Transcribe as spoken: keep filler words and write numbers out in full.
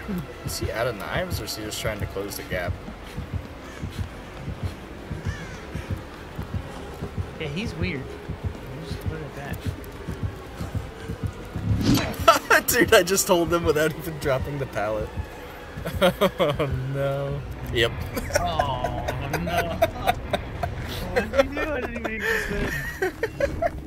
Is he out of knives, or is he just trying to close the gap? Yeah, he's weird. We'll just put it at that. Dude, I just told him without even dropping the pallet. Oh, no. Yep. Oh, no. What did you do? I didn't even make this